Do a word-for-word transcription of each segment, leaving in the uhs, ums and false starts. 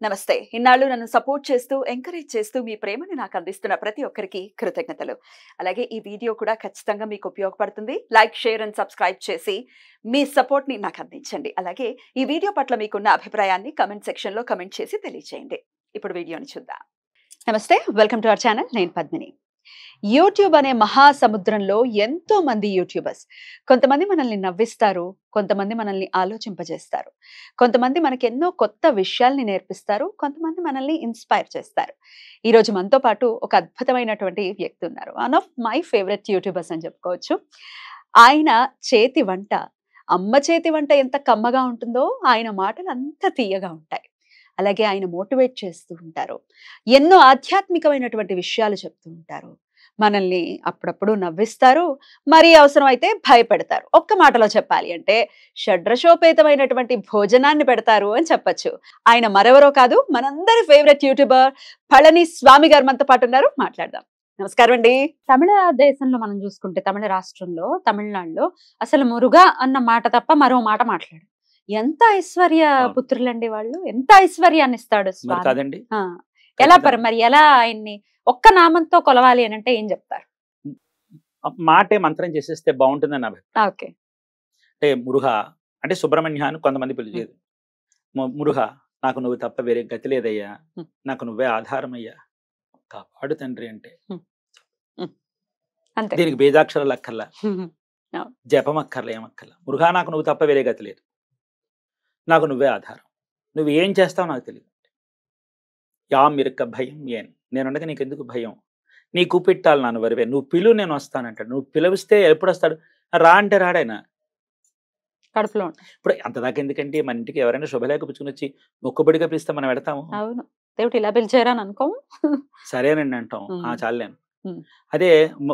నమస్తే. ఇన్నాళ్ళు నన్ను సపోర్ట్ చేస్తూ, ఎంకరేజ్ చేస్తూ మీ ప్రేమని నాకు అందిస్తున్న ప్రతి ఒక్కరికి కృతజ్ఞతలు. అలాగే ఈ వీడియో కూడా ఖచ్చితంగా మీకు ఉపయోగపడుతుంది. లైక్, షేర్ అండ్ సబ్స్క్రైబ్ చేసి మీ సపోర్ట్‌ని నాకు అందించండి. అలాగే ఈ వీడియో పట్ల మీకున్న అభిప్రాయాన్ని కామెంట్ సెక్షన్‌లో కామెంట్ చేసి తెలియజేయండి. ఇప్పుడు వీడియోని చూద్దాం. Namaste. Welcome to our channel. నేను పద్మిని. యూట్యూబ్ అనే మహాసముద్రంలో ఎంతో మంది యూట్యూబర్స్. కొంతమంది మనల్ని నవ్విస్తారు, కొంతమంది మనల్ని ఆలోచింపజేస్తారు, కొంతమంది మనకి ఎన్నో కొత్త విషయాల్ని నేర్పిస్తారు, కొంతమంది మనల్ని ఇన్స్పైర్ చేస్తారు. ఈరోజు మనతో పాటు ఒక అద్భుతమైనటువంటి వ్యక్తి ఉన్నారు. One of my favourite YouTubers అని చెప్పుకోవచ్చు. ఆయన చేతి వంట, అమ్మ చేతి వంట ఎంత కమ్మగా ఉంటుందో ఆయన మాటలు అంత తీయగా ఉంటాయి. అలాగే ఆయన మోటివేట్ చేస్తూ ఉంటారు. ఎన్నో ఆధ్యాత్మికమైనటువంటి విషయాలు చెప్తూ ఉంటారు. మనల్ని అప్పుడప్పుడు నవ్విస్తారు, మరీ అవసరమైతే భయపెడతారు. ఒక్క మాటలో చెప్పాలి అంటే షడ్రసోపేతమైనటువంటి భోజనాన్ని పెడతారు అని చెప్పొచ్చు. ఆయన మరెవరో కాదు, మనందరి ఫేవరెట్ యూట్యూబర్ పళని స్వామి గారు మనతో పాటు ఉన్నారు. మాట్లాడదాం. నమస్కారం అండి. తమిళ దేశంలో మనం చూసుకుంటే, తమిళ రాష్ట్రంలో, తమిళనాడులో అసలు మురుగా అన్న మాట తప్ప మరో మాట మాట్లాడు. ఎంత ఐశ్వర్య పుత్రులండి వాళ్ళు. ఎంత ఐశ్వర్యాన్ని ఇస్తాడు స్వామి. కాదండి. ఎలా పరి మరి ఎలా ఆయన్ని ఒక్క నామంతో కొలవాలి అని అంటే ఏం చెప్తారు? మాటే మంత్రం చేసేస్తే బాగుంటుందని అభిప్రాయం. ఓకే. అంటే మురుగా అంటే సుబ్రహ్మణ్య అని కొంతమంది పిలిచేది. మురుగా నాకు నువ్వు తప్ప వేరే గతి లేదయ్యా, నాకు నువ్వే ఆధారం అయ్యా, కాపాడు తండ్రి అంటే. అంతే. దీనికి బీజాక్షరాలు అక్కర్లా, జపం అక్కర్లా, ఏమక్కర్లా. మురుగా నాకు నువ్వు తప్ప వేరే గతి లేదు, నాకు నువ్వే ఆధారం, నువ్వు ఏం చేస్తావు నాకు తెలియదు. యా మిరక్క భయం ఏం, నేనుండగా నీకు ఎందుకు భయం, నీ కూపెట్టాలి నాన్న వరివే, నువ్వు పిలువు నేను వస్తానంటాడు. నువ్వు పిలిస్తే ఎప్పుడు వస్తాడు? రా అంటే రాడైనా కడుపులో. ఇప్పుడు అంతదాకా ఎందుకంటే మన ఇంటికి ఎవరైనా శుభలేఖ పుచ్చుకుని వచ్చి మొక్కుబడిగా పిలిస్తే మనం పెడతాము. అవును, దేవుడు ఇలా పిలిచారా అని అనుకో, సరేనండి అంటాం. ఆ చాలేను. అదే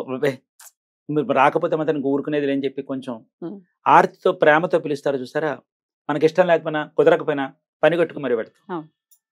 రాకపోతే మాత్రం ఊరుకునేది లేని చెప్పి కొంచెం ఆర్తితో ప్రేమతో పిలుస్తారు చూసారా, మనకి ఇష్టం లేకపోయినా కుదరకపోయినా పని కట్టుకు మరి పెడతాం.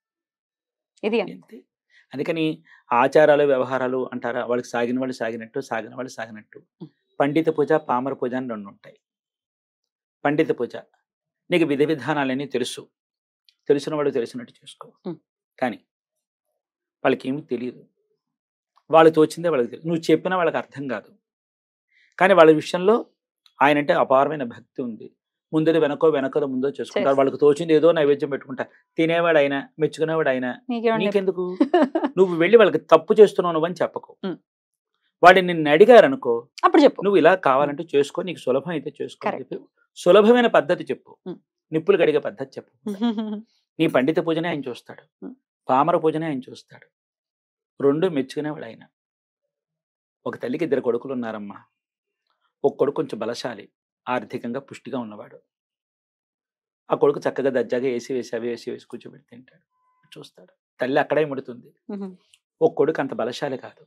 ఇది అందుకని ఆచారాలు వ్యవహారాలు అంటారా, వాళ్ళకి సాగిన వాళ్ళు సాగినట్టు, సాగిన వాళ్ళు సాగినట్టు. పండిత పూజ, పామర పూజ అని రెండు ఉంటాయి. పండిత పూజ నీకు విధి విధానాలన్నీ తెలుసు, తెలిసిన వాడు తెలిసినట్టు చేసుకో. కానీ వాళ్ళకి ఏమీ తెలియదు, వాళ్ళు తోచిందే వాళ్ళకి తెలియదు. నువ్వు చెప్పినా వాళ్ళకి అర్థం కాదు. కానీ వాళ్ళ విషయంలో ఆయన అంటే అపారమైన భక్తి ఉంది. ముందర వెనకో వెనకో ముందో చేసుకుంటారు. వాళ్ళకి తోచింది ఏదో నైవేద్యం పెట్టుకుంటారు. తినేవాడు అయినా, మెచ్చుకునేవాడు అయినా నీకెందుకు? నువ్వు వెళ్ళి వాళ్ళకి తప్పు చేస్తున్నావు నువ్వు అని చెప్పకు. వాడిని నిన్ను అడిగారు అనుకో, అప్పుడు చెప్పు, నువ్వు ఇలా కావాలంటే చేసుకో, నీకు సులభం అయితే చేసుకో చెప్పి సులభమైన పద్ధతి చెప్పు. నిప్పులు కడిగే పద్ధతి చెప్పు. నీ పండిత పూజనే ఆయన చూస్తాడు, పామర పూజనే ఆయన చూస్తాడు. రెండు మెచ్చుకునేవాడు ఆయన. ఒక తల్లికి ఇద్దరు కొడుకులు ఉన్నారమ్మా. ఒక కొడుకు కొంచెం బలశాలి, ఆర్థికంగా పుష్టిగా ఉన్నవాడు. ఆ కొడుకు చక్కగా దజ్జాగా వేసి వేసి అవి వేసి వేసి కూర్చోబెట్టి తింటాడు, చూస్తాడు. తల్లి అక్కడే ముడుతుంది. ఒక కొడుకు అంత బలశాలి కాదు,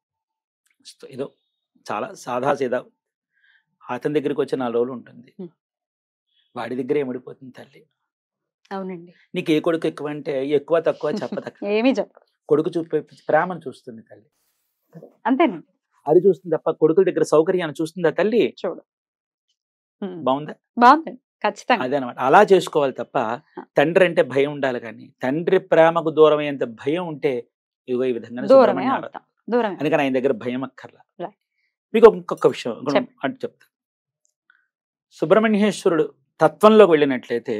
ఏదో చాలా సాదా సీదా. అతని దగ్గరికి వచ్చి నాలుగు రోజులు ఉంటుంది, వాడి దగ్గర ఏమిడిపోతుంది తల్లి. అవునండి. నీకు ఏ కొడుకు ఎక్కువ అంటే ఎక్కువ తక్కువ చెప్పదక్క, ఏమీ చెప్ప. కొడుకు చూపే ప్రేమను చూస్తుంది తల్లి, అంతేనండి. అది చూస్తుంది తప్ప కొడుకుల దగ్గర సౌకర్యాన్ని చూస్తుందా తల్లి? చూడు. బాగుందా? బాగుంది, ఖచ్చితంగా. అదే అనమాట. అలా చేసుకోవాలి తప్ప తండ్రి అంటే భయం ఉండాలి. కానీ తండ్రి ప్రేమకు దూరం అయ్యేంత భయం ఉంటే ఇగో ఈ విధంగా అందుకని ఆయన దగ్గర భయం అక్కర్లా. మీకు ఇంకొక విషయం అంటే చెప్తా. సుబ్రహ్మణ్యేశ్వరుడు తత్వంలోకి వెళ్ళినట్లయితే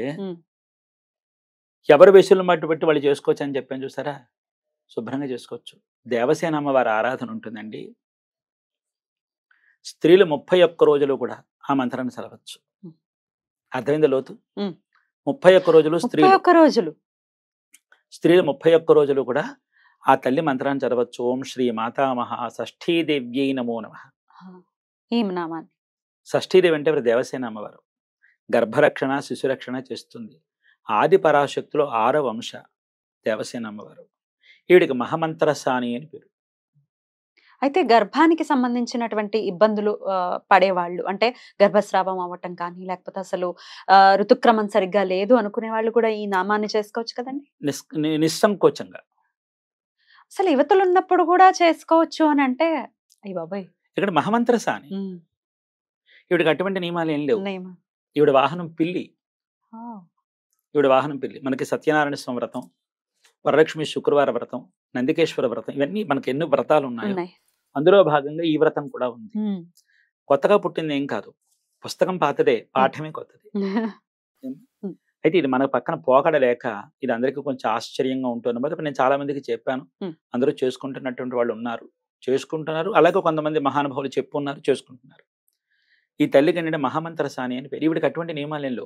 ఎవరి వేసులను మట్టు పెట్టి వాళ్ళు చేసుకోవచ్చు అని చెప్పాను చూసారా, శుభ్రంగా చేసుకోవచ్చు. దేవసేన అమ్మవారి ఆరాధన ఉంటుందండి. స్త్రీలు ముప్పై ఒక్క రోజులు కూడా ఆ మంత్రాన్ని చదవచ్చు. అర్థమైంది లోతు? ముప్పై ఒక్క రోజులు స్త్రీలు రోజులు స్త్రీలు ముప్పై ఒక్క రోజులు కూడా ఆ తల్లి మంత్రాన్ని చదవచ్చు. ఓం శ్రీ మాతామహ షష్ఠీదేవ్యై నమో నమః. షష్ఠీదేవి అంటే దేవసేన అమ్మవారు. గర్భరక్షణ, శిశురక్షణ చేస్తుంది. ఆది పరాశక్తులు ఆరవ వంశ దేవసేన అమ్మవారు. ఈవిడికి మహామంత్రసాని అని పేరు. అయితే గర్భానికి సంబంధించినటువంటి ఇబ్బందులు పడేవాళ్ళు, అంటే గర్భస్రావం అవ్వటం కానీ, లేకపోతే అసలు ఋతుక్రమం సరిగ్గా లేదు అనుకునే వాళ్ళు కూడా ఈ నామాన్ని చేసుకోవచ్చు కదండి? నిస్సంకోచంగా. అసలు యువతలు ఉన్నప్పుడు కూడా చేసుకోవచ్చు అని అంటే అయ్య బాబాయ్, ఇక్కడ మహామంత్రసాని. ఈవిడికి అటువంటి నియమాలు ఏం లేవు. ఈవిడ వాహనం పిల్లి. ఈవిడ వాహనం పిల్లి. మనకి సత్యనారాయణ స్వామి వ్రతం, వరలక్ష్మి శుక్రవార వ్రతం, నందికేశ్వర వ్రతం, ఇవన్నీ మనకి ఎన్ని వ్రతాలు ఉన్నాయో ఉన్నాయి. అందులో భాగంగా ఈ వ్రతం కూడా ఉంది. ఉమ్. కొత్తగా పుట్టింది ఏం కాదు, పుస్తకం పాతదే, పాఠమే కొత్తది. ఉమ్. అయితే ఇది మన పక్కన పోకడ లేక ఇది అందరికీ కొంచెం ఆశ్చర్యంగా ఉంటుంది. నేను చాలా మందికి చెప్పాను, ఉమ్. అందరూ చేసుకుంటున్నటువంటి వాళ్ళు ఉన్నారు, చేసుకుంటున్నారు. అలాగే కొంతమంది మహానుభావులు చెప్పున్నారు, చేసుకుంటున్నారు. ఈ తల్లికి ఏంటంటే మహామంత్ర సాని అని పేరు. ఈవిడికి అటువంటి నియమాలు ఏం లేవు.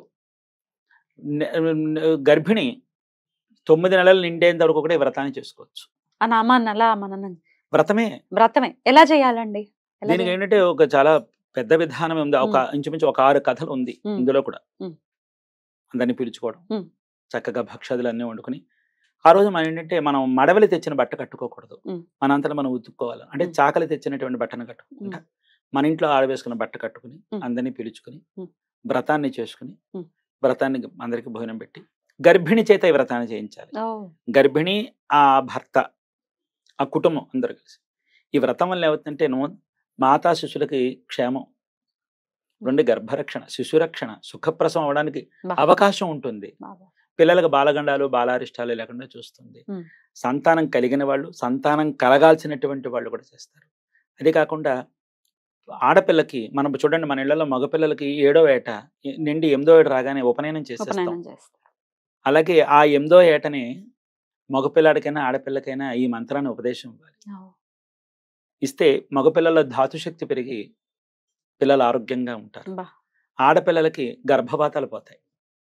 న- న- గర్భిణి తొమ్మిది నెలలు నిండేంత వరకు కూడా ఈ వ్రతాన్ని చేసుకోవచ్చు. ఆ నామాన్ని అలా మనం వ్రతమే. వ్రతమే ఎలా చేయాలండి? ఎలా దీనికి చేయాలి? ఏంటంటే ఒక చాలా పెద్ద విధానం ఉంది. ఒక ఉమ్. ఇంచుమించు ఒక ఆరు కథలు ఉంది ఉమ్. ఇందులో కూడా. ఉమ్. అందరినీ పిలుచుకోవడం, ఉమ్. చక్కగా భక్షాదులు అన్నీ వండుకుని ఆ రోజు మనం ఏంటంటే మనం మడవలి తెచ్చిన బట్ట కట్టుకోకూడదు, ఉమ్. మనంతటా మనం ఉతుక్కోవాలి. అంటే ఉమ్. చాకలి తెచ్చినటువంటి బట్టను కట్టుకుంటా మన ఇంట్లో ఆడవేసుకున్న బట్ట కట్టుకుని ఉమ్. అందరినీ పిలుచుకుని ఉమ్. వ్రతాన్ని చేసుకుని ఉమ్. వ్రతాన్ని అందరికి భోజనం పెట్టి గర్భిణి చేత ఈ వ్రతాన్ని చేయించాలి. ఓ. గర్భిణి, ఆ భర్త, ఆ కుటుంబం అందరూ కలిసి. ఈ వ్రతం వల్ల ఏమవుతుందంటే ను- మాతా శిశులకి క్షేమం, రెండు గర్భరక్షణ, శిశురక్షణ, సుఖప్రసవం అవడానికి బా. అవకాశం ఉంటుంది. బాబా. పిల్లలకు బాలగండాలు బాలారిష్టాలు లేకుండా చూస్తుంది. ఉమ్. సంతానం కలిగిన వాళ్ళు, సంతానం కలగాల్సినటువంటి వాళ్ళు కూడా చేస్తారు. అదే కాకుండా ఆడపిల్లకి మనం చూడండి, మన ఇళ్లలో మగపిల్లలకి ఏడో ఏట నిండి ఎనిమిదో ఏట రాగానే ఉపనయనం చేసేస్తాం. ఉపనయనం చేస్తారు. అలాగే ఆ ఎనిమిదో ఏటని మగపిల్లాడికైనా ఆడపిల్లకైనా ఈ మంత్రాన్ని ఉపదేశం ఇవ్వాలి. ఓ. ఇస్తే మగపిల్లల ధాతుశక్తి పెరిగి పిల్లలు ఆరోగ్యంగా ఉంటారు. బా. ఆడపిల్లలకి గర్భపాతాలు పోతాయి,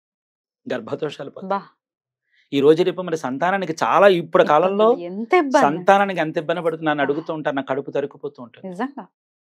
గర్భదోషాలు పోతాయి. బా. ఈ రోజు రేపు మరి సంతానానికి చాలా ఇప్పుడు కాలంలో ఎంత ఇబ్బంది. సంతానానికి ఎంత ఇబ్బంది పడుతుంది. నన్ను అడుగుతూ ఉంటారు, నా కడుపు తరుక్కుపోతూ ఉంటుంది. నిజంగా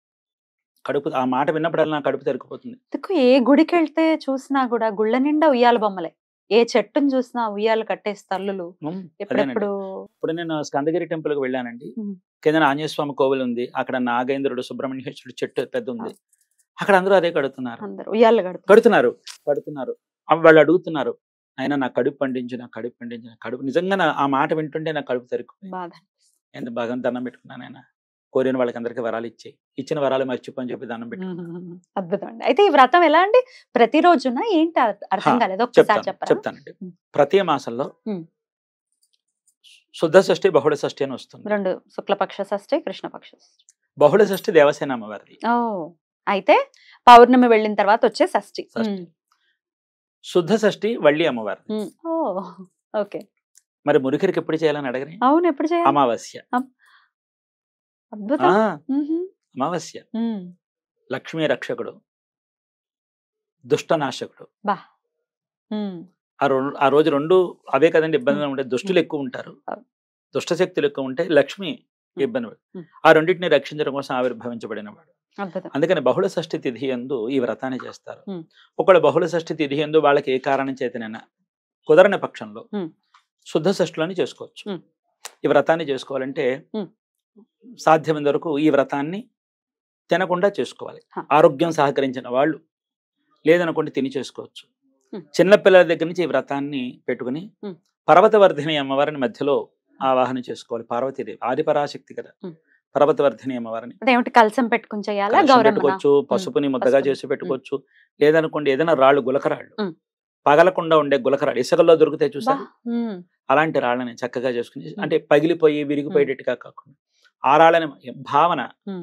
కడుపు ఆ మాట విన్నప్పుడల్లా నా కడుపు తరుక్కుపోతుంది. ఎందుకు ఏ గుడికి వెళ్తే చూసినా కూడా గుళ్ళ నిండా ఉయ్యాల బొమ్మలే, ఏ చెట్టుని చూసినా ఉయ్యాలు కట్టేసి తల్లులు ఉమ్, అదేనండి. ఎప్పుడెప్పుడు. ఇప్పుడు నేను స్కందగిరి టెంపుల్ కి వెళ్ళానండి. ఉమ్. కింద ఆంజనేయ స్వామి కోవిల్ ఉంది, అక్కడ నాగేంద్రుడు, సుబ్రహ్మణ్యేశ్వరుడు చెట్టు పెద్ద ఉంది. అక్కడ అందరూ అదే కడుతున్నారు, అందరు ఉయ్యాలు కడుపు కడుతున్నారు కడుతున్నారు అవి వాళ్ళు అడుగుతున్నారు, ఆయన నా కడుపు పండించు, నా కడుపు పండించు, నా కడుపు. నిజంగా నా ఆ మాట వింటుంటే నా కడుపు తరుక్కుపోయింది. బాధ. ఎంత బాగా దండం పెట్టుకున్నాను. ఆయన కోరిన వాళ్ళకి అందరికీ వరాలు ఇచ్చాయి, ఇచ్చిన వరాలు మర్చిపోని చెప్పి దండం పెట్టుకున్నాను. ఉమ్. అద్భుతం అండి. అయితే ఈ వ్రతం ఎలా అండి? ప్రతిరోజున ఏంటి అర్థ- అర్థం హా, కాలేదు, ఒక్కసారి చెప్తాను చెప్పరా? చెప్తానండి. ఉమ్. ప్రతి మాసంలో ఉమ్. శుద్ధ షష్ఠి, బహుళ షష్ఠి అని వస్తుంది. రెండు శుక్లపక్ష షష్ఠి, కృష్ణపక్ష షష్ఠి. బహుళ షష్ఠి దేవసేన అమ్మవారిది. ఓ. అయితే పౌర్ణమి వెళ్ళిన తర్వాత వచ్చే షష్ఠి. షష్ఠి. ఉమ్. శుద్ధ షష్ఠి వల్లి అమ్మవారిది. ఉమ్. ఓ. ఓకే. మరి మురికిరికి ఎప్పుడు చేయాలని అడగని, అవును, ఎప్పుడు చేయాలి? అమావాస్య. అద్భుతం. ఆ ఉహు. అమావాస్య. ఉమ్. లక్ష్మీ రక్షకుడు, దుష్టనాశకుడు. బా. ఉమ్. ఆ రెండు ఆ రోజు రెండు అవే కదండి ఇబ్బందిగా ఉంటాయి. దుష్టులు ఎక్కువ ఉంటారు, అవును. దుష్ట శక్తులు ఎక్కువ ఉంటాయి, లక్ష్మి ఇబ్బంది పడు. ఉమ్. ఆ రెండింటిని రక్షించడం కోసం ఆవిర్భవించబడిన వాడు. అద్భుతం. అందుకని బహుళ షష్ఠి తిథి యందు ఈ వ్రతాన్ని చేస్తారు. ఉమ్. ఒకవేళ బహుళ షష్ఠి తిథి యందు వాళ్ళకి ఏ కారణం చేతనైనా కుదరని పక్షంలో ఉమ్. శుద్ధ షష్ఠులని చేసుకోవచ్చు. ఉమ్. ఈ వ్రతాన్ని చేసుకోవాలంటే ఉమ్. సాధ్యమైనంత వరకు ఈ వ్రతాన్ని తినకుండా చేసుకోవాలి. హ. ఆరోగ్యం సహకరించిన వాళ్ళు, లేదనుకోండి తిని చేసుకోవచ్చు. ఉమ్. చిన్నపిల్లల దగ్గర నుంచి ఈ వ్రతాన్ని పెట్టుకుని ఉమ్. పర్వతవర్ధిని అమ్మవారిని మధ్యలో ఆవాహన చేసుకోవాలి. పార్వతీదేవి ఆదిపరాశక్తి కదా, ఉమ్. పర్వతవర్ధిని అమ్మవారిని అదేమిటి కలసం పెట్టుకుని చేయాలా? కలశం గౌరమ్మ పెట్టుకోవచ్చు, పసుపుని ముద్దగా పసుపుని. చేసి పెట్టుకోవచ్చు. లేదనుకోండి ఏదైనా రాళ్ళు, గులకరాళ్ళు, ఉమ్. పగలకుండా ఉండే గులకరాళ్ళు ఇసుకల్లో దొరికితే చూసారు, అలాంటి రాళ్ళని చక్కగా చేసుకుని, ఉమ్. అంటే పగిలిపోయి విరిగిపోయేటట్టుగా కాకుండా ఆ రాళ్ళని భావన,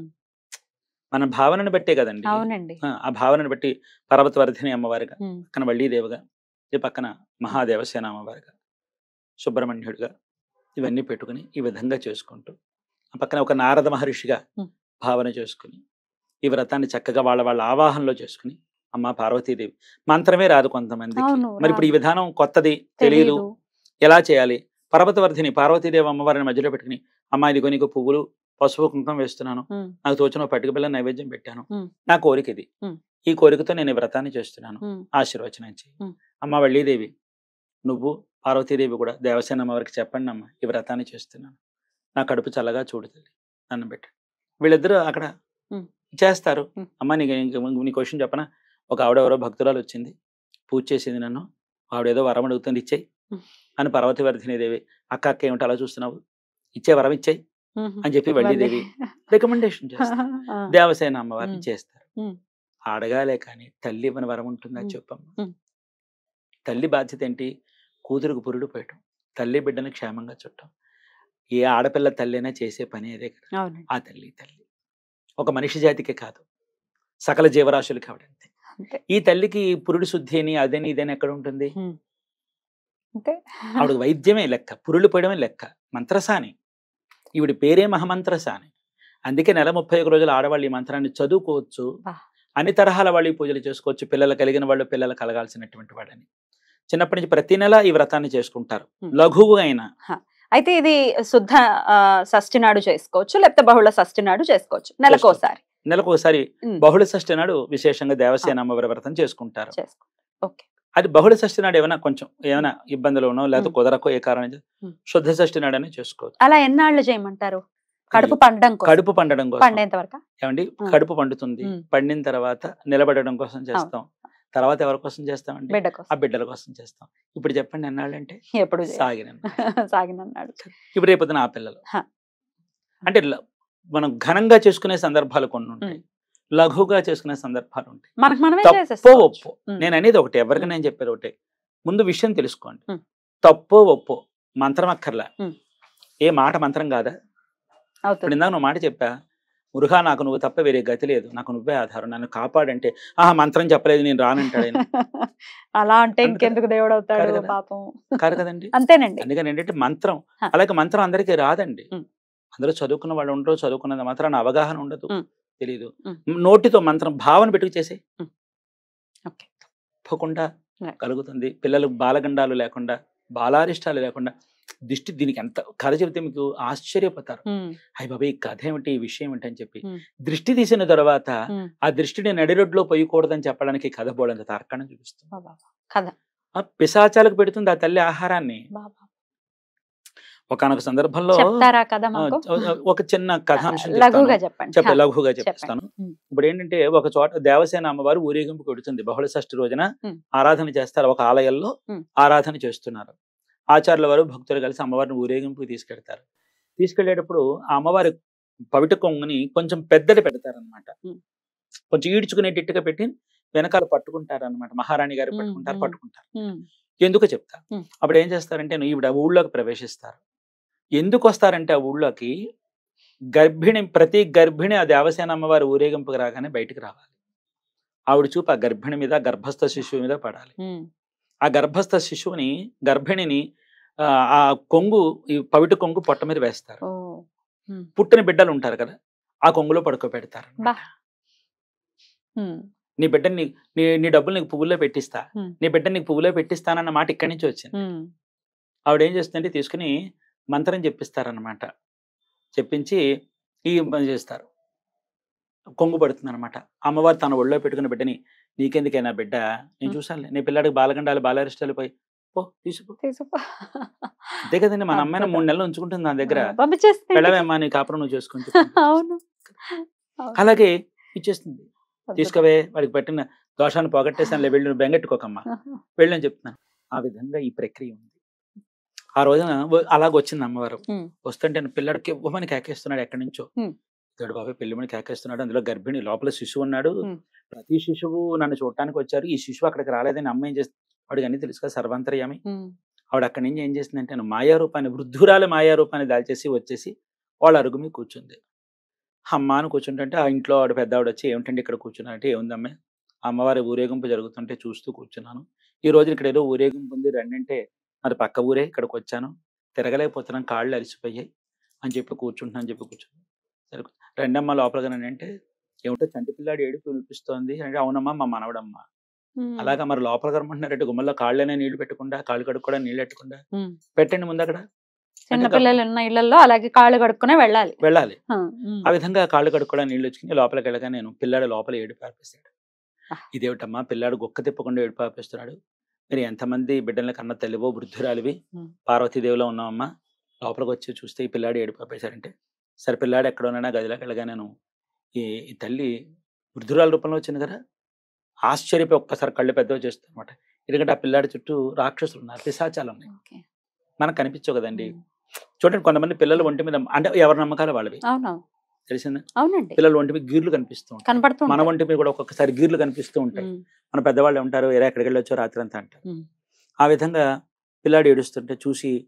మన భావనను బట్టే కదండి. అవునండి. ఆ, ఆ భావనను బట్టి పర్వతవర్ధిని అమ్మవారిగా, ఉమ్. పక్కన వల్లీదేవిగా, ఈ పక్కన మహాదేవసేన అమ్మవారిగా, సుబ్రహ్మణ్యుడిగా ఇవన్నీ పెట్టుకుని ఈ విధంగా చేసుకుంటూ, ఆ పక్కన ఒక నారద మహర్షిగా ఉమ్. భావన చేసుకుని ఈ వ్రతాన్ని చక్కగా వాళ్ళ వాళ్ళ ఆవాహనలో చేసుకుని, అమ్మ పార్వతీదేవి మంత్రమే రాదు కొంతమందికి. అవును, మరి ఇప్పుడు ఈ రాదు. విధానం కొత్తది, తెలియదు, తెలీదు. ఎలా చేయాలి? పర్వతవర్ధిని పార్వతీదేవి అమ్మవారిని మధ్యలో పెట్టుకుని, అమ్మ ఇదిగో నీకు పువ్వులు, పసుపు, కుంకుమ వేస్తున్నాను, ఉమ్. నాకు తోచిన పట్టుక బిళ్ళ నైవేద్యం పెట్టాను, ఉమ్. నా కోరిక ఇది, ఉమ్. ఈ కోరికతో నేను ఈ వ్రతాన్ని చేస్తున్నాను, ఉమ్. ఆశీర్వచనం చేయి. ఉమ్. అమ్మ వల్లీదేవి, నువ్వు పార్వతీదేవి కూడా దేవసేన అమ్మవారికి చెప్పండి, అమ్మ ఈ వ్రతాన్ని చేస్తున్నాను, నా కడుపు చల్లగా చూడు తల్లి, అన్నం పెట్టండి. వీళ్ళిద్దరూ అక్కడ ఉమ్. చేస్తారు. చేస్తారు. అమ్మ నీకు నీకు- నీ క్వశ్చన్ చెప్పనా, ఒక ఆవిడెవరో భక్తురాలు వచ్చింది, పూజ చేసింది నన్ను, ఆవిడేదో వరం అడుగుతుంది, ఇచ్చేయి ఉమ్. అని పర్వతవర్ధిని దేవి, అక్క అక్క ఏమిటి అలా చూస్తున్నావు, ఇచ్చే వరం ఇచ్చేయి ఉహు. అని చెప్పి వల్లీదేవి రికమెండేషన్ చేస్తారు. ఆ. దేవసేన అమ్మవారిని ఉమ్. చేస్తారు. ఉమ్. అడగాలే కానీ తల్లి ఇవ్వని వరం ఉంటుందా ఉమ్. చెప్పమ్మ. ఉమ్. తల్లి బాధ్యత ఏంటి? కూతురుకు పురుడు పోయటం, తల్లి బిడ్డని క్షేమంగా చుట్టం. ఏ ఆడపిల్ల తల్లి అయినా చేసే పని అదే కదా. అవునండి. ఆ తల్లి తల్లి ఒక మనిషి జాతికే కాదు, సకల జీవరాశులకి ఆవిడంతే. అంతే. ఈ తల్లికి పురుడు శుద్ధి అని అదని ఇదని ఎక్కడ ఉంటుంది? హ్మ్. అంతే. ఆవిడ వైద్యమే లెక్క, పురుళ్ళు పోయడమే లెక్క, మంత్రసాని. ఈవిడ పేరే మహామంత్రసాని. అందుకే నెల ముప్పై ఒక రోజులు ఆడవాళ్ళు ఈ మంత్రాన్ని చదువుకోవచ్చు, బా. అన్ని తరహాల వాళ్ళు ఈ పూజలు చేసుకోవచ్చు. పిల్లలు కలిగిన వాళ్ళు, పిల్లలు కలగాల్సినటువంటి వాళ్ళని చిన్నప్పటి నుంచి ప్రతి నెల ఈ వ్రతాన్ని చేసుకుంటారు, హ్మ్. లఘువు అయినా. అయితే ఇది శుద్ధ ఆ, షష్ఠి నాడు చేసుకోవచ్చు, లేకపోతే బహుళ షష్ఠి నాడు చేసుకోవచ్చు, నెలకోసారి. నెలకు ఒకసారి ఉమ్. బహుళ షష్ఠి నాడు విశేషంగా దేవసేన అమ్మవారి వ్రతం చేసుకుంటారు. చేసుకో. ఓకే. అది బహుళ షష్ఠి నాడు ఏమైనా కొంచెం ఏమైనా ఇబ్బందులు ఉన్నో లేకపోతే ఉమ్. కుదరకో ఏ కారణం చేత ఉమ్. శుద్ధ షష్ఠి నాడు అని చేసుకోవచ్చు. అలా ఎన్నాళ్ళు చేయమంటారు? కడుపు పండడం కోసం. కడుపు పండడం కోసం. పండేంత వరకు ఏమండి, ఉమ్. కడుపు పండుతుంది, ఉమ్. పండిన తర్వాత నిలబడడం కోసం చేస్తాం. తర్వాత ఎవరి కోసం చేస్తామండి? బిడ్డ ఆ కోసం. బిడ్డల కోసం చేస్తాం. ఇప్పుడు చెప్పండి ఎన్నాళ్ళంటే ఎప్పుడు సాగిన సాగినన్నాడు. ఇప్పుడు రేపొద్దున ఆ పిల్లలు హ. అంటే ల- మనం ఘనంగా చేసుకునే సందర్భాలు కొన్ని ఉంటాయి, ఉమ్. లఘుగా చేసుకునే సందర్భాలు ఉంటాయి. మనకు మనమే తప్పో చేసేసుకోవచ్చు. ఒప్పో ఉమ్. నేను అనేది ఒకటి, ఎవరికి ఉమ్. నేను చెప్పేది ఒకటే, ముందు విషయం తెలుసుకోండి. ఉమ్. తప్పో ఒప్పో మంత్రం అక్కర్లా. ఉమ్. ఏ మాట మంత్రం కాదా? ఇప్పుడు అవుతుంది. ఇందాక నువ్వు మాట చెప్పా, మురుగా నాకు నువ్వు తప్ప వేరే గతి లేదు, నాకు నువ్వే ఆధారం, నన్ను కాపాడంటే ఆహా మంత్రం చెప్పలేదు నేను రానంటాడు ఆయన. అలా అంటే అంతే కదా. ఇంకెందుకు దేవుడు అవుతాడు కాదు కదా. పాపం. కాదు కదండి. అంతేనండి. అందుకని ఏంటంటే మంత్రం, హ. అలాగే మంత్రం అందరికీ రాదండి. ఉమ్. అందరూ చదువుకున్న వాళ్ళు ఉండరు, చదువుకున్నది మాత్రాన అవగాహన ఉండదు, ఉమ్. తెలియదు. ఉమ్. నోటితో మంత్రం భావన పెట్టుకు చేసే ఉమ్. ఓకే. తప్పకుండా Right. కలుగుతుంది. పిల్లలు బాలగండాలు లేకుండా, బాలారిష్టాలు లేకుండా, దిష్టి దీనికి ఎంత కథ చెబితే మీకు ఆశ్చర్యపోతారు. ఉమ్. అయ్య బాబా ఈ కథ ఏమిటి, ఈ విషయం ఏమిటి అని చెప్పి ఉమ్. దృష్టి తీసిన తర్వాత ఉమ్. ఆ దృష్టిని నడిరొడ్లో పోయకూడదని చెప్పడానికి కథ బోడంత తార్కాణం చూపిస్తుంది. బాబా. కథ. ఆ పిశాచాలకు పెడుతుంది ఆ తల్లి ఆహారాన్ని. బాబా. ఒకనొక సందర్భంలో చెప్తారా కదా ఆ, మాకు? ఒక చిన్న కథాంశం లఘుగా చెప్తాను. చెప్పండి. చెప్ప హ. లఘుగా చెప్పండి. చెప్పిస్తాను. ఉమ్. ఇప్పుడు ఏంటంటే ఒక చోట దేవసేన అమ్మవారు ఊరేగింపు కొడుతుంది. బహుళ షష్ఠి రోజున ఉమ్. ఆరాధన చేస్తారు, ఒక ఆలయంలో ఉమ్. ఆరాధన చేస్తున్నారు. ఆచార్యుల వారు భక్తులు కలిసి అమ్మవారిని ఊరేగింపుకి తీసుకెళ్తారు. తీసుకెళ్లేటప్పుడు ఆ అమ్మవారి పవిట కొంగుని కొంచెం పెద్దది పెడతారనమాట, ఉమ్. కొంచెం ఈడ్చుకునేటట్టుగా పెట్టి వెనకాల పట్టుకుంటారు అనమాట. మహారాణి గారు ఉమ్. పట్టుకుంటారు, ఉమ్. పట్టుకుంటారు. ఉమ్. ఎందుకో చెప్తా. ఉమ్. అప్పుడు ఏం చేస్తారంటే ఈవిడ ఊళ్ళోకి ప్రవేశిస్తారు. ఎందుకు వస్తారంటే ఆ ఊళ్ళోకి గర్భిణి, ప్రతి గర్భిణి ఆ దేవసేన అమ్మవారి ఊరేగింపుకి రాగానే బయటికి రావాలి. ఆవిడ చూపు ఆ గర్భిణి మీద, గర్భస్థ శిశువు మీద పడాలి. ఉమ్. ఆ గర్భస్థ శిశువుని, గర్భిణిని ఆ, ఆ కొంగు, ఈ పవిట కొంగు పొట్ట మీద వేస్తారు. ఓ. ఉమ్. పుట్టిన బిడ్డలు ఉంటారు కదా, ఆ కొంగులో పడుకోబెడతారు. బా. ఉమ్. నీ బిడ్డని నీ- నీ నీ డబ్బులు నీకు పువ్వులో పెట్టిస్తా, ఉమ్. నీ బిడ్డని నీకు పువ్వులో పెట్టిస్తానన్న మాట ఇక్కడి నుంచి వచ్చింది. ఉమ్. ఆవిడ ఏం చేస్తుందంటే తీసుకుని మంత్రం చెప్పిస్తారనమాట. చెప్పించి ఈ పని చేస్తారు, కొంగు పడుతుంది అనమాట. అమ్మవారు తన ఒళ్ళో పెట్టుకున్న బిడ్డని, నీకెందుకైనా బిడ్డ, నేను ఉమ్. చూసానులే, నీ పిల్లాడికి బాలగండాలు బాలారిష్టాలు పోయి పో తీసుకో. తీసుకో. అంతే కదండి, మన అమ్మాయిని అద్భుతం. మూడు నెలలు ఉంచుకుంటుంది నా దగ్గర. ఆ, పంపించేస్తే ఇంటికి. వెళ్ళవేమ్మా నీ కాపురం నువ్వు చేసుకుని చెప్పి అవును. అవును. అలాగే ఇచ్చేస్తుంది. అద్భుతం. తీసుకోవే, వాడికి పెట్టిన దోషాన్ని పోగొట్టేసానులే, వెళ్ళు నువ్వు బెంగెట్టుకోకమ్మా, వెళ్ళు అని చెప్తున్నాను. ఆ విధంగా ఈ ప్రక్రియ ఉంది. ఆ రోజున వ- అలాగ వచ్చింది అమ్మవారు. ఉమ్. వస్తుంటే పిల్లడికి ఇవ్వమని కేకేస్తున్నాడు ఎక్కడి నుంచో. ఉమ్. ఇతడు బాబాయ్ పెళ్లిమని కేకేస్తున్నాడు, అందులో గర్భిణి, లోపల శిశువు ఉన్నాడు. ఉమ్. ప్రతి శిశువు నన్ను చూడటానికి వచ్చారు, ఈ శిశువు అక్కడికి రాలేదని అమ్మ ఏం చేస్తుంది, వాడికి అన్ని తెలుసు కదా, సర్వంతర్యామి. ఉమ్. ఆవిడ అక్కడి నుంచి ఏం చేసిందంటే మాయారూపాన్ని, వృద్ధురాలి మాయారూపాన్ని దాల్చేసి వచ్చేసి వాళ్ళ అరుగు మీద కూర్చుంది. అమ్మ అని కూర్చుంటుంటే ఆ ఇంట్లో ఆవిడ పెద్ద ఆవిడ వచ్చి ఏమిటండి ఇక్కడ కూర్చున్నారంటే, ఏముందమ్మే అమ్మవారి ఊరేగింపు జరుగుతుంటే చూస్తూ కూర్చున్నాను, ఈ రోజు ఇక్కడ ఏదో ఊరేగింపు ఉంది రండి అంటే మరి పక్క ఊరే ఇక్కడికి వచ్చాను, తిరగలేకపోతున్నాను, కాళ్ళు అలసిపోయాయి అని చెప్పి కూర్చుంటున్నాను అని చెప్పి కూర్చున్నాను. సరే రెండమ్మ లోపలగానే అంటే ఏమిటో చంటి పిల్లాడు ఏడుపు వినిపిస్తోంది అంటే, అవునమ్మా మా మనవడమ్మ. ఉమ్. అలాగా మరి లోపల రమ్మంటున్నారంటే గుమ్మల్లో కాళ్ళనే నీళ్లు పెట్టకుండా, కాళ్ళు కడుక్కోవడా నీళ్ళు పెట్టుకుండా ఉమ్. పెట్టండి ముందు అక్కడ చిన్న అంటే పిల్లలు ఉన్న ఇళ్లలో అలాగే కాళ్ళు కడుక్కునే వెళ్ళాలి. వెళ్ళాలి. ఆ, ఉమ్. ఆ విధంగా కాళ్ళు కడుక్కోవడా నీళ్ళు వచ్చుకుని లోపలికి వెళ్ళగా నేను పిల్లాడు లోపల ఏడుపు ఆపేశాడు. ఆ. ఇదేమిటమ్మా పిల్లాడు గొక్క తిప్పకుండా ఏడుపు ఆపేస్తున్నాడు, మీరు ఎంతమంది బిడ్డల కన్న తల్లివో వృద్ధురాలివి, ఉమ్. పార్వతీదేవిలో ఉన్నామమ్మా, లోపలికి వచ్చి చూస్తే ఈ పిల్లాడు ఏడుపు ఆపేశాడంటే, సరే పిల్లాడు ఎక్కడ ఉన్నాడా గదిలోకి వెళ్ళగా నేను ఈ ఈ తల్లి వృద్ధురాల రూపంలో వచ్చింది కదా, ఆశ్చర్యపోయి ఒక్కసారి కళ్ళు పెద్దవి చేస్తుంది అనమాట. ఎందుకంటే ఆ పిల్లాడి చుట్టూ రాక్షసులు ఉన్నారు, పిశాచాలు ఉన్నాయి, ఓకే. మనకు కనిపించవు కదండి. ఉమ్. చూడండి కొంతమంది పిల్లలు ఒంటి మీద, అంటే ఎవరి నమ్మకాలు వాళ్ళవి, అవును. తెలిసిందా, అవునండి. పిల్లలు ఒంటి మీద గీర్లు కనిపిస్తూ ఉంటాయి, కనపడుతూ మన ఉంటాయి. ఒంటి మీద కూడా ఒక్కొక్కసారి గీర్లు కనిపిస్తూ ఉంటాయి. ఉమ్. మన పెద్దవాళ్ళు ఉంటారు, ఏరా ఎక్కడికి వెళ్ళొచ్చో రాత్రి అంతా అంటారు. ఉమ్. ఆ విధంగా పిల్లాడు ఏడుస్తుంటే చూసి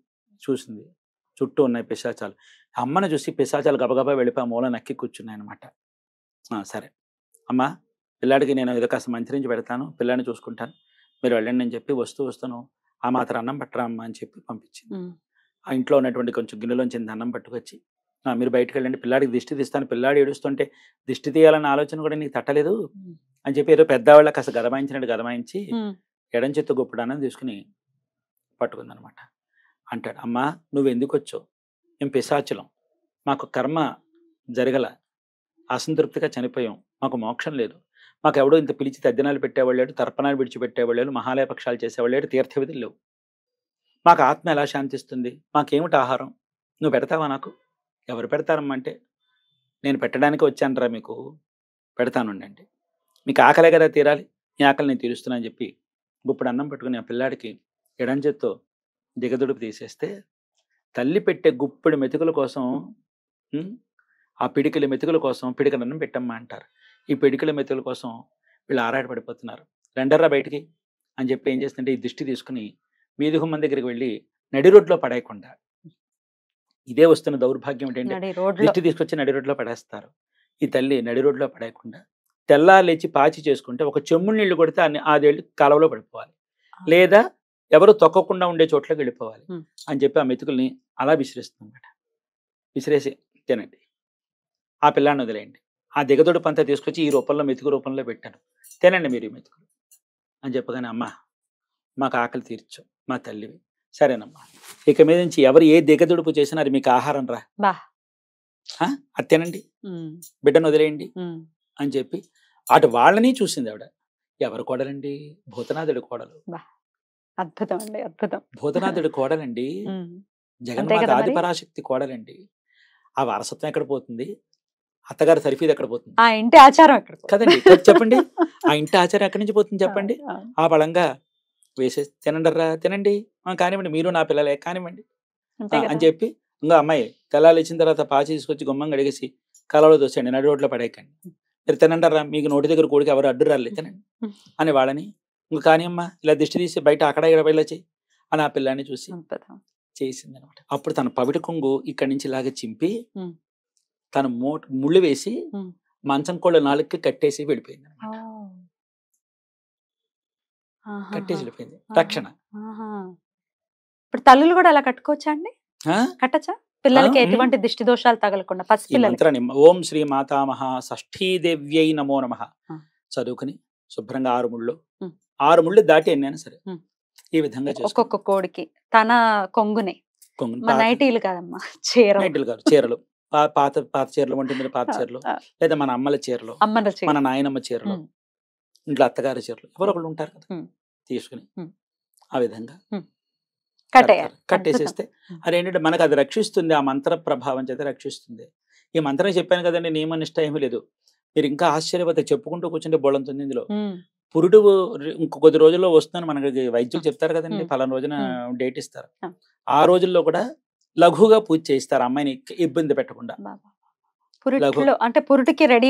చూసింది, చుట్టూ ఉన్నాయి పిశాచాలు. అమ్మను చూసి పిశాచాలు గబగబా వెళ్ళిపోయి ఆ మూల నక్కి కూర్చున్నాయి అనమాట. సరే అమ్మా, పిల్లాడికి నేను ఏదో కాస్త మంత్రించి పెడతాను, పిల్లాడిని చూసుకుంటాను, మీరు వెళ్ళండి అని చెప్పి వస్తూ వస్తాను ఆ మాత్రం అన్నం పట్టరా అమ్మ అని చెప్పి పంపించింది. ఆ ఇంట్లో ఉన్నటువంటి కొంచెం గిన్నెలోంచి అన్నం పట్టుకొచ్చి, మీరు బయటకు వెళ్ళండి, పిల్లాడికి దిష్టి తీస్తాను, పిల్లాడు ఏడుస్తుంటే దిష్టి తీయాలన్న ఆలోచన కూడా నీకు తట్టలేదు అని చెప్పి ఏదో పెద్దవాళ్ళ కాస్త గదమాయించినట్టు గదమాయించి ఎడం చేత్తో గుప్పుడు అన్నం తీసుకుని పట్టుకుందనమాట. అంటాడు, అమ్మా నువ్వు ఎందుకు వచ్చావు, మేము పిశాచులం, మాకు కర్మ జరగల, అసంతృప్తిగా చనిపోయాం, మాకు మోక్షం లేదు, మాకు ఎవడో ఇంత పిలిచి తద్దినాలు పెట్టేవాళ్ళు లేడు, తర్పణాలు విడిచిపెట్టేవాళ్ళు లేడు, మహాలయ పక్షాలు చేసేవాళ్ళు లేడు, తీర్థవిధులు లేవు, మాకు ఆత్మ ఎలా శాంతిస్తుంది, మాకేమిటి ఆహారం, నువ్వు పెడతావా నాకు? ఎవరు పెడతారమ్మా అంటే, నేను పెట్టడానికి వచ్చానరా మీకు, పెడతానుండండి, మీకు ఆకలే కదా తీరాలి, నీ ఆకలి నేను తీరుస్తున్నా అని చెప్పి గుప్పుడు అన్నం పెట్టుకుని ఆ పిల్లాడికి ఎడం చేత్తో దిగదుడుపు తీసేస్తే, తల్లి పెట్టే గుప్పెడు మెతుకుల కోసం, ఆ పిడికిల మెతుకుల కోసం పిడికల అన్నం పెట్టమ్మా అంటారు. ఈ పిడికిల మెతుకుల కోసం వీళ్ళు ఆరాట పడిపోతున్నారు. రెండర్రా బయటికి అని చెప్పి ఏం చేస్తుంటే ఈ దిష్టి తీసుకుని వీధి గుమ్మం దగ్గరికి వెళ్ళి నడి రోడ్లో పడేయకుండా, ఇదే వస్తున్న దౌర్భాగ్యం ఏంటంటే దిష్టి తీసుకొచ్చి నడి రోడ్లో పడేస్తారు. ఈ తల్లి నడి రోడ్లో పడేయకుండా తెల్లారు లేచి పాచి చేసుకుంటే ఒక చెమ్ముడు నీళ్లు కొడితే అన్ని ఆదేళ్ళు కాలువలో పడిపోవాలి, లేదా ఎవరు తొక్కకుండా ఉండే చోట్లకి వెళ్ళిపోవాలి అని చెప్పి ఆ మెతుకుల్ని అలా విసిరేస్తుంది అన్నమాట. విసిరేసి తినండి, ఆ పిల్లాన్ని వదిలేయండి, ఆ దిగదొడు పంత తీసుకొచ్చి ఈ రూపంలో మెతుకు రూపంలో పెట్టాను, తినండి మీరు ఈ మెతుకులు అని చెప్పగానే, అమ్మ మాకు ఆకలి తీర్చు, మా తల్లివి, సరేనమ్మా, ఇక మీద నుంచి ఎవరు ఏ దిగదుడుపు చేసినా అది మీకు ఆహారం రా, అది తినండి, బిడ్డను వదిలేయండి అని చెప్పి అటు వాళ్ళని చూసింది ఆవిడ. ఎవరు కోడలండి? భూతనాథుడి కోడలు. అద్భుతం అండి, అద్భుతం. భూతనాథుడి కోడలండి, జగన్మాత ఆదిపరాశక్తి కోడలండి. ఆ వారసత్వం ఎక్కడ పోతుంది? అత్తగారు సరిఫీది ఎక్కడ పోతుంది? ఆ ఇంటి ఆచారం ఎక్కడ కదండి, చెప్పండి, ఆ ఇంటి ఆచారం ఎక్కడి నుంచి పోతుంది చెప్పండి? ఆ బలంగా వేసేసి తినండర్రా, తినండి, కానివ్వండి, మీరు నా పిల్లలే కానివ్వండి అని చెప్పి, ఇంకా అమ్మాయి తెల్లాలు ఇచ్చిన తర్వాత పాచి తీసుకొచ్చి గుమ్మంగా అడిగేసి కాలంలో దోసేయండి, నడి రోడ్లో పడేయకండి, మీరు తినండర్రా, మీకు నోటి దగ్గర కోడికి ఎవరు అడ్డు రాలే, తినండి అని వాళ్ళని, ఇంకా కానీ అమ్మ ఇలా దిష్టి తీసి బయట అక్కడ ఇక్కడ ఇలా చేయి అని ఆ పిల్లాన్ని చూసి చేసింది అనమాట. అప్పుడు తన పవిట కొంగు ఇక్కడి నుంచి ఇలాగ చింపి తన మో ముళ్ళు వేసి మంచం కోళ్ళ నాలుగుకి కట్టేసి వెళ్ళిపోయింది అనమాట. కట్టేసి వెళ్ళిపోయింది, రక్షణ. ఇప్పుడు తల్లులు కూడా అలా కట్టుకోవచ్చా అండి? కట్టచ్చా? పిల్లలకి ఎటువంటి దిష్టి దోషాలు తగలకుండా మంత్రాన్ని ఓం శ్రీ మాతామహ షష్ఠీదేవ్యై నమో నమః చదువుకుని శుభ్రంగా ఆరు ముళ్ళు ఆరు ముళ్ళు దాటి ఎన్నైనా సరే ఈ విధంగా ఒక్కొక్క కోడికి తన కొంగునే, నైటీలు కాదమ్మా, చీర నైటీలు కాదు, చీరలు, పాత పాత చీరలు, ఒంటి మీద పాత చీరలు, లేదా మన అమ్మల చీరలు, మన నాయనమ్మ చీరలు, ఇంట్లో అత్తగారి చీరలు, ఎవరో ఒకళ్ళు ఉంటారు కదా, తీసుకుని ఆ విధంగా కట్టేసేస్తే అదేంటంటే మనకు అది రక్షిస్తుంది, ఆ మంత్ర ప్రభావం చేత రక్షిస్తుంది. ఈ మంత్రం చెప్పాను కదండి, నియమనిష్ట ఏమీ లేదు. మీరు ఇంకా ఆశ్చర్యపోతే చెప్పుకుంటూ కూర్చుంటే బోళంతుంది ఇందులో. పురుడు ఇంకో కొద్ది రోజుల్లో వస్తుందని మనకి వైద్యులు చెప్తారు కదండి, పలానా రోజున డేట్ ఇస్తారు, ఆ రోజుల్లో కూడా లఘుగా పూజ చేయిస్తారు అమ్మాయిని ఇబ్బంది పెట్టకుండా. అంటే పురుటికి రెడీ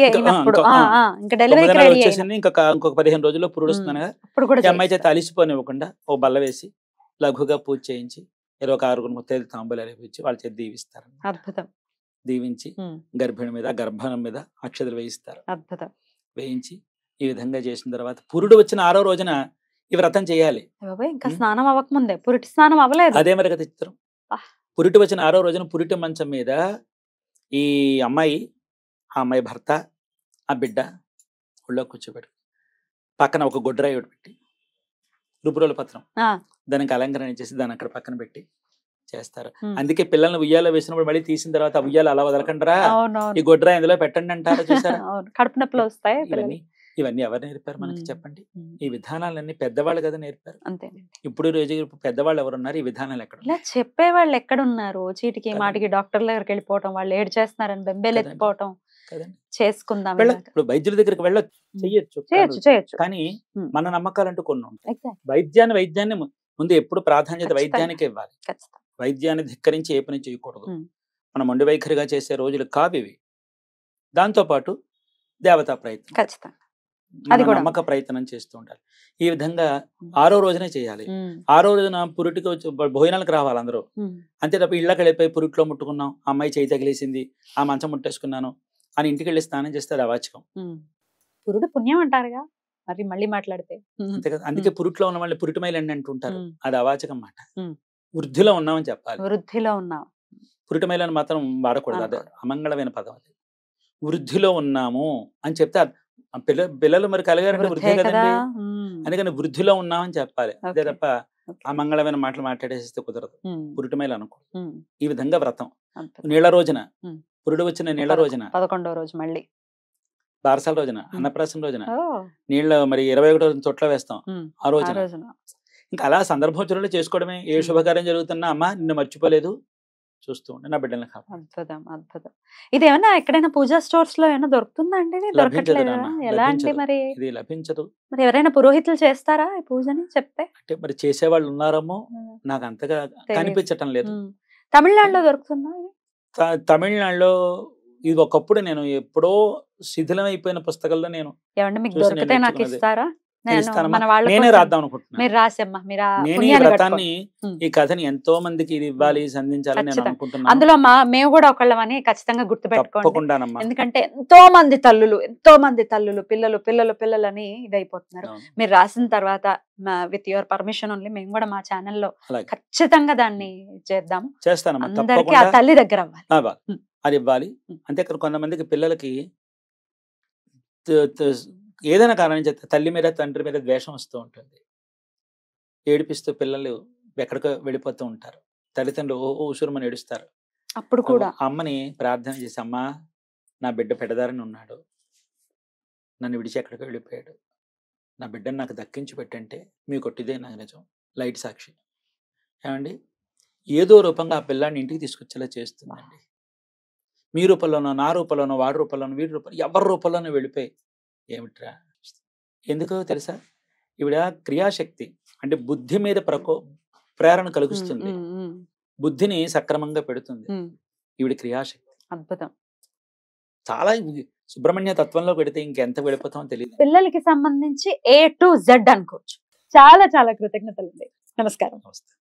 వచ్చేసింది, ఇంకా ఇంకొక పదిహేను రోజుల్లో పురుడు వస్తుందనగా అమ్మాయి చేత అలిసిపోనివ్వకుండా ఓ బల్ల వేసి లఘుగా పూజ చేయించి ఇరవై ఒక ఆరుగురు ముత్తైదు తాంబూలాలు ఇచ్చి వాళ్ళ చేతి దీవిస్తారు. అద్భుతం. దీవించి గర్భిణి మీద గర్భం మీద అక్షతలు వేయిస్తారు. అద్భుతం. వేయించి ఈ విధంగా చేసిన తర్వాత పురుడు వచ్చిన ఆరో రోజున ఈ వ్రతం చేయాలి. ఇంకా స్నానం అవ్వకముందే పురిటి స్నానం అవ్వలేదు. అదే మరి కదా చిత్రం. పురిటి వచ్చిన ఆరో రోజున పురిటి మంచం మీద ఈ అమ్మాయి, ఆ అమ్మాయి భర్త, ఆ బిడ్డ ఒళ్ళో కూర్చోబెట్టి పక్కన ఒక గొడ్రాయి పెట్టి రుపురోల పత్రం దానికి అలంకరణ చేసి దాన్ని అక్కడ పక్కన పెట్టి చేస్తారు. అందుకే పిల్లల్ని ఉయ్యాలో వేసినప్పుడు మళ్ళీ తీసిన తర్వాత ఉయ్యాలు అలా వదలకంటారా, ఈ గొడ్రాయి అందులో పెట్టండి అంటారా, చూసారా? కడుపు నొప్పులు వస్తాయి. ఇవన్నీ ఇవన్నీ ఎవరు నేర్పారు మనకి చెప్పండి? ఈ విధానాలన్నీ పెద్దవాళ్ళు కదా నేర్పారు. ఇప్పుడు రోజు పెద్దవాళ్ళు ఎవరున్నారు? ఈ విధానాలు ఎక్కడ? ఇలా చెప్పేవాళ్ళు ఎక్కడున్నారు? చీటికి మాటికి డాక్టర్ల దగ్గరికి వెళ్ళిపోవటం, వాళ్ళు ఏడు చేస్తున్నారని బెంబేలు ఎత్తిపోవటం, చేసుకుందాం. ఇప్పుడు వైద్యుల దగ్గరికి వెళ్ళొచ్చు, చెయ్యొచ్చు చేయొచ్చు చేయొచ్చు కానీ మన నమ్మకాలంటూ కొన్ని ఉంటాయి. వైద్యాన్ని వైద్యాన్ని ముందు ఎప్పుడు ప్రాధాన్యత వైద్యానికే ఇవ్వాలి. వైద్యాన్ని ధిక్కరించి ఏ పని చేయకూడదు. మనం మొండి వైఖరిగా చేసే రోజులు కావివి. దాంతో పాటు దేవతా ప్రయత్నం, ఖచ్చితంగా అది మన కూడా. నమ్మక ప్రయత్నం చేస్తూ ఉండాలి. ఈ విధంగా ఆరో రోజునే చేయాలి. ఆరో రోజున పురిటికి వచ్చి భ- భోజనాలకు రావాలి అందరూ. అంతే తప్ప ఇళ్ళకి వెళ్ళిపోయి పురిట్లో ముట్టుకున్నాం, ఆ అమ్మాయి చేయి తగిలేసింది, ఆ మంచం ముట్టేసుకున్నాను అని ఇంటికి వెళ్ళి స్నానం చేస్తే అది అవాచకం. పురుడు పుణ్యం అంటారుగా, మరి మళ్ళీ మాట్లాడితే. అంతే కదా. అందుకే పురిట్లో ఉన్న వాళ్ళు పురిటిమైలండి అంటుంటారు. ఉమ్. అది అవాచకం మాట. ఉమ్. వృద్ధిలో ఉన్నామని చెప్పాలి. వృద్ధిలో ఉన్నాం. పురిటిమైలని మాత్రం వాడకూడదు, అది వాడకూడదు. అమంగళమైన పదం. అది వృద్ధిలో ఉన్నాము అని చెప్తే అర్థం. ఆ పిల్ల పిల్లలు మరి కలిగారంటే వృద్ధే వృద్ధే కదా. కదండి. ఉమ్. అందుకని వృద్ధిలో ఉన్నామని చెప్పాలి. అదే Okay. తప్ప Okay. ఆ మంగళమైన మాటలు మాట్లాడేస్తే కుదరదు. ఉమ్. పురిటిమైలు అనుకూడదు. ఉమ్. ఈ విధంగా వ్రతం. అద్భుతం. నీళ్ళ రోజున ఉమ్. పురుడు వచ్చిన నీళ్ళ పదకొ- రోజున, పదకొండో రోజు మళ్ళీ. బారసాల రోజున, అన్నప్రాసన రోజున ఓ. నీళ్ళ మరి ఇరవై ఒకటో రోజున తొట్లో వేస్తాం ఉమ్. ఆ ఆ రోజున. రోజున. ఇంకా అలా సందర్భోచరణలు చేసుకోవడమే. ఏ ఉమ్. శుభకార్యం జరుగుతున్నా అమ్మా నిన్ను మర్చిపోలేదు, చూస్తూ ఉండే నా బిడ్డల్ని కాపాడు. అద్భుతం అద్భుతం. ఇది ఏమన్నా ఎక్కడైనా పూజా స్టోర్స్ లో ఏమైనా దొరుకుతుందా అండి? ఇది లభించదు దొరకట్లేదా? నాన్న, ఎలా అండి లభించదు. మరి? ఇది లభించదు. మరి ఎవరైనా పురోహితులు చేస్తారా ఈ పూజని చెప్తే? అంటే మరి చేసేవాళ్ళు ఉన్నారేమో, ఉమ్. నాకు అంతగా తెలీదు. కనిపించటం లేదు. ఉమ్. తమిళనాడులో దొరుకుతుందా ఇది? త- తమిళనాడులో ఇది ఒకప్పుడు నేను ఎప్పుడో శిథిలం అయిపోయిన పుస్తకాల్లో నేను ఏమండి మీకు చూసి నేను దొరికితే నాకు నేర్చుకున్నది. ఇస్తారా? నేను నేను ఇస్తానమ్మా. మన వాళ్ళ నేనే కోసం- రాద్దాం అనుకుంటున్నాను. మీరు రాసమ్మా, మీరు ఆ నేను ఈ పుణ్యాన్ని వ్రతాన్ని కట్టుకో. ఉమ్. ఈ కథని ఎంతో మందికి ఇది ఇవ్వాలి, సంధించాలని నేను ఖచ్చితంగా. అనుకుంటున్నాను. అందులో మా మేము కూడా ఒకళ్ళమని ఖచ్చితంగా గుర్తుపెట్టుకోండి. తప్పకుండానమ్మా. ఎందుకంటే ఎంతో మంది తల్లులు ఎంతో మంది తల్లులు పిల్లలు పిల్లలు పిల్లలు అని ఇదైపోతున్నారు. అవును. మీరు రాసిన తర్వాత విత్ యువర్ పర్మిషన్ ఓన్లీ మేము కూడా మా ఛానల్లో అలాగే ఖచ్చితంగా దాన్ని చేద్దాము. చేస్తానమ్మా. అందరికీ ఆ తప్పకుండా తల్లి దగ్గర అవ్వాలి. అవ్వాలి. ఉమ్. అది ఇవ్వాలి. ఉమ్. అంతే కదా, కొంతమందికి పిల్లలకి త- త- ఏదైనా కారణం చేత తల్లి మీద తండ్రి మీద ద్వేషం వస్తూ ఉంటుంది. ఏడిపిస్తూ పిల్లలు ఎక్కడికో వెళ్ళిపోతూ ఉంటారు. తల్లిదండ్రులు ఓ ఓ ఉసురుమని ఏడుస్తారు. అప్పుడు కూడా ఆ అమ్మని ప్రార్థన చేసి, అమ్మా నా బిడ్డ పెడదారిని ఉన్నాడు, నన్ను విడిచి ఎక్కడికో వెళ్ళిపోయాడు, నా బిడ్డను నాకు దక్కించి పెట్టంటే మీ కొట్టిదే నాకు నిజం, లైట్ సాక్షి. ఏమండి, ఏదో రూపంగా ఆ పిల్లాన్ని ఇంటికి తీసుకొచ్చేలా చేస్తుందండి. మీ రూపంలోనో, నా రూపంలోనో, వాడి రూపంలోనో, వీడి రూపంలో, ఎవరి రూపంలోనో వెళ్ళిపోయి ఏమిట్రా. ఎందుకో తెలుసా, ఈవిడ క్రియాశక్తి అంటే బుద్ధి మీద ప్రకో ప్రేరణ కలిగిస్తుంది, ఉమ్, ఉమ్, ఉమ్, బుద్ధిని సక్రమంగా పెడుతుంది. ఉమ్. ఈవిడ క్రియాశక్తి అద్భుతం. చాలా. ఇది సుబ్రహ్మణ్య తత్వంలో పెడితే ఇంకెంత వెళ్ళిపోతామో తెలియదు. పిల్లలకి సంబంధించి ఏ టు జెడ్ అనుకోవచ్చు. చాలా చాలా కృతజ్ఞతలు. నమస్కారం. నమస్తే.